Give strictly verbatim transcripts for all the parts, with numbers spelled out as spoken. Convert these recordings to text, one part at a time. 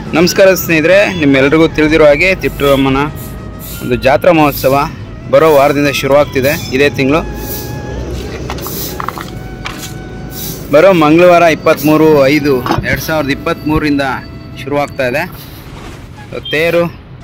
ನಮಸ್ಕಾರ ಸ್ನೇಹಿತರೆ, ನಿಮ್ಮೆಲ್ಲರಿಗೂ ತಿಳಿದಿರೋ ಹಾಗೆ ತಿಪ್ಟೂರಮ್ಮನ ಒಂದು ಜಾತ್ರಾ ಮಹೋತ್ಸವ ಬರೋ ವಾರದಿಂದ ಶುರುವಾಗ್ತಿದೆ. ಇದೇ ತಿಂಗಳು ಬರೋ ಮಂಗಳವಾರ ಇಪ್ಪತ್ತ್ಮೂರು ಐದು ಎರಡು ಸಾವಿರದ ಇಪ್ಪತ್ತ್ಮೂರರಿಂದ ಶುರುವಾಗ್ತಾ ಇದೆ. ತೇರು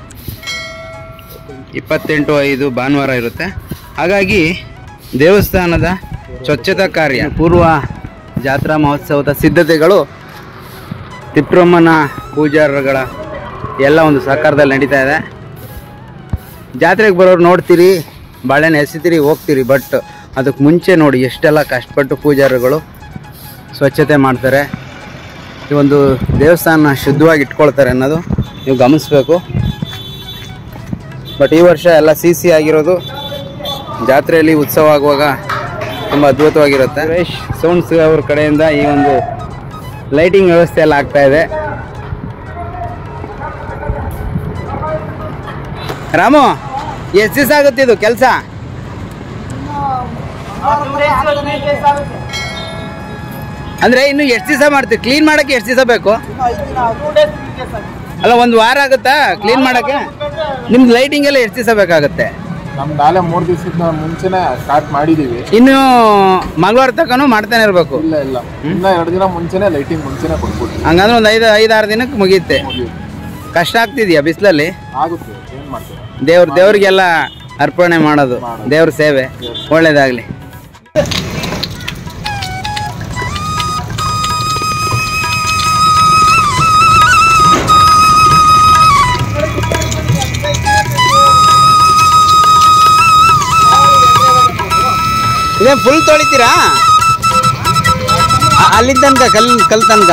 ಇಪ್ಪತ್ತೆಂಟು ಐದು ಭಾನುವಾರ ಇರುತ್ತೆ. ಹಾಗಾಗಿ ದೇವಸ್ಥಾನದ ಸ್ವಚ್ಛತಾ ಕಾರ್ಯ, ಪೂರ್ವ ಜಾತ್ರಾ ಮಹೋತ್ಸವದ ಸಿದ್ಧತೆಗಳು ತಿಪ್ಟೂರಮ್ಮನ ಪೂಜಾರಗಳ ಎಲ್ಲ ಒಂದು ಸಹಕಾರದಲ್ಲಿ ನಡೀತಾ ಇದೆ. ಜಾತ್ರೆಗೆ ಬರೋರು ನೋಡ್ತೀರಿ, ಬಾಳೆಹಣ್ಣು ಎಸಿತೀರಿ, ಹೋಗ್ತೀರಿ. ಬಟ್ ಅದಕ್ಕೆ ಮುಂಚೆ ನೋಡಿ ಎಷ್ಟೆಲ್ಲ ಕಷ್ಟಪಟ್ಟು ಪೂಜಾರಿಗಳು ಸ್ವಚ್ಛತೆ ಮಾಡ್ತಾರೆ, ಈ ಒಂದು ದೇವಸ್ಥಾನ ಶುದ್ಧವಾಗಿ ಇಟ್ಕೊಳ್ತಾರೆ ಅನ್ನೋದು ನೀವು ಗಮನಿಸಬೇಕು. ಬಟ್ ಈ ವರ್ಷ ಎಲ್ಲ ಸಿ ಸಿ ಆಗಿರೋದು, ಜಾತ್ರೆಯಲ್ಲಿ ಉತ್ಸವ ಆಗುವಾಗ ತುಂಬ ಅದ್ಭುತವಾಗಿರುತ್ತೆ. ಸುರೇಶ್ ಸೌಂಡ್ಸ್ ಅವ್ರ ಕಡೆಯಿಂದ ಈ ಒಂದು ಲೈಟಿಂಗ್ ವ್ಯವಸ್ಥೆ ಎಲ್ಲ ಆಗ್ತಾ ಇದೆ. ರಾಮು, ಎಷ್ಟು ದಿವಸ ಆಗುತ್ತೆ ಇದು ಕೆಲಸ? ಅಂದ್ರೆ ಇನ್ನು ಎಷ್ಟು ದಿವಸ ಮಾಡ್ತೀವಿ? ಕ್ಲೀನ್ ಮಾಡಕ್ಕೆ ಎಷ್ಟು ದಿವಸ ಬೇಕು? ಅಲ್ಲ, ಒಂದು ವಾರ ಆಗುತ್ತಾ ಕ್ಲೀನ್ ಮಾಡಕ್ಕೆ? ನಿಮ್ದು ಲೈಟಿಂಗ್ ಎಲ್ಲ ಎಷ್ಟು ದಿವಸ ಬೇಕಾಗುತ್ತೆ? ನಮ್ದು ನಾಳೆ ಮೂರು ದಿವಸದ ಮುಂಚೆನೆ ಸ್ಟಾರ್ಟ್ ಮಾಡಿದೀವಿ. ಇನ್ನು ಮಂಗಳವಾರ ತನಕನೂ ಮಾಡ್ತಾನೆ ಇರಬೇಕು? ಇಲ್ಲ ಇಲ್ಲ, ಇನ್ನ ಎರಡು ದಿನ ಮುಂಚೆನೆ ಲೈಟಿಂಗ್ ಮುಂಚೆನೆ ಕೊಟ್ಬಿಟ್ಟು. ಹಂಗಂದ್ರೆ ಒಂದು ಐದು ಐದಾರು ದಿನಕ್ಕೆ ಮುಗಿಯುತ್ತೆ. ಕಷ್ಟ ಆಗ್ತಿದ್ಯಾ ಬಿಸಿಲಲ್ಲಿ? ಆಗುತ್ತೆ, ಏನ್ ಮಾಡ್ತೀರಾ. ದೇವ್ರ ದೇವ್ರಿಗೆಲ್ಲ ಅರ್ಪಣೆ ಮಾಡೋದು, ದೇವ್ರ ಸೇವೆ. ಒಳ್ಳೇದಾಗ್ಲಿ. ಇದೇ ಫುಲ್ ತೊಳಿತೀರಾ? ಅಲ್ಲಿ ತನಕ ಕಲ್ ಕಲ್ ತನಕ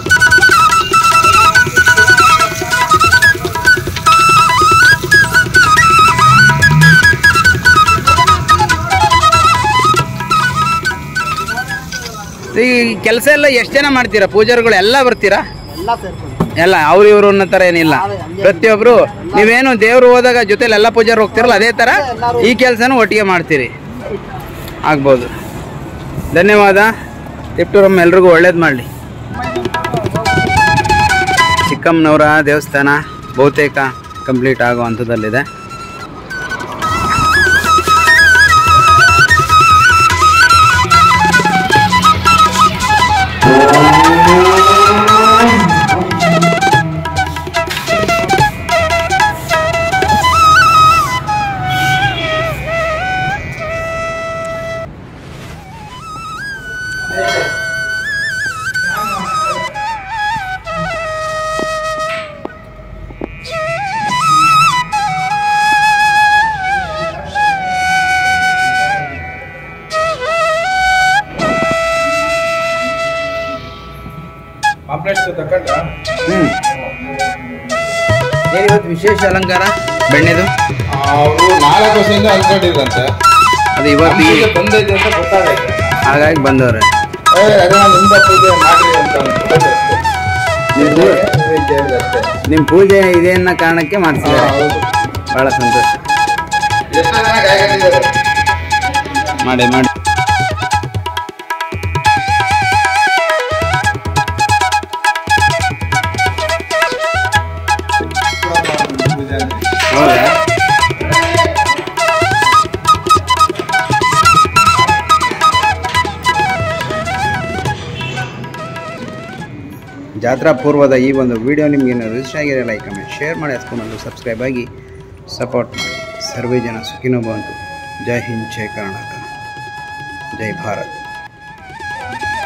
ಈ ಕೆಲಸ ಎಲ್ಲ ಎಷ್ಟು ಜನ ಮಾಡ್ತೀರಾ? ಪೂಜಾರಿಗಳು ಎಲ್ಲ ಬರ್ತೀರಾ? ಎಲ್ಲ ಅವ್ರು ಇವರು ಅನ್ನೋ ಥರ ಏನಿಲ್ಲ, ಪ್ರತಿಯೊಬ್ರು ನೀವೇನು ದೇವ್ರು ಹೋದಾಗ ಜೊತೆಲಿ ಎಲ್ಲ ಪೂಜಾರು ಹೋಗ್ತಿರಲ್ಲ, ಅದೇ ಥರ ಈ ಕೆಲಸನೂ ಒಟ್ಟಿಗೆ ಮಾಡ್ತೀರಿ. ಆಗ್ಬೋದು. ಧನ್ಯವಾದ. ತಿಪ್ಟೂರಮ್ಮ ಎಲ್ರಿಗೂ ಒಳ್ಳೇದು ಮಾಡಲಿ. ಚಿಕ್ಕಮ್ಮನವರ ದೇವಸ್ಥಾನ ಬಹುತೇಕ ಕಂಪ್ಲೀಟ್ ಆಗೋ ಹಂತದಲ್ಲಿದೆ. ಏನಿವತ್ತು ವಿಶೇಷ ಅಲಂಕಾರ ಬೆಣ್ಣೆದು? ಅವರು ನಾಲ್ಕು ವರ್ಷದಿಂದ ಅನ್ಕೊಂಡಿದ್ರಂತೆ, ಅದು ಇವತ್ತು ಬಂದೈತೆ ಅಂತ ಗೊತ್ತಾಗೈತೆ. ಹಾಗಾಗಿ ಬಂದವ್ರೆ. ನಿಮ್ದ ಪೂಜೆ ಮಾಡ್ರಿ ಅಂತ ನಿಮ್ಮ ಪೂಜೆ ಇದೆ ಅನ್ನೋ ಕಾರಣಕ್ಕೆ ಮಾಡ್ತಿದ್ದಾರೆ. ಬಹಳ ಸಂತೋಷ. ಮಾಡಿ ಮಾಡಿ. ಜಾತ್ರಾ ಪೂರ್ವದ ಈ ಒಂದು ವಿಡಿಯೋ ನಿಮಗೆ ಇಷ್ಟ ಆಗಿರೋ ಲೈಕ್ ಕಮೆಂಟ್ ಶೇರ್ ಮಾಡಿ, ಹಚ್ಕೊಂಡು ಸಬ್ಸ್ಕ್ರೈಬ್ ಆಗಿ ಸಪೋರ್ಟ್ ಮಾಡಿ. ಸರ್ವೇ ಜನ ಸುಖಿನೋ ಭವಂತು. ಜೈ ಹಿಂದ್, ಜೈ ಕರ್ನಾಟಕ, ಜೈ ಭಾರತ್.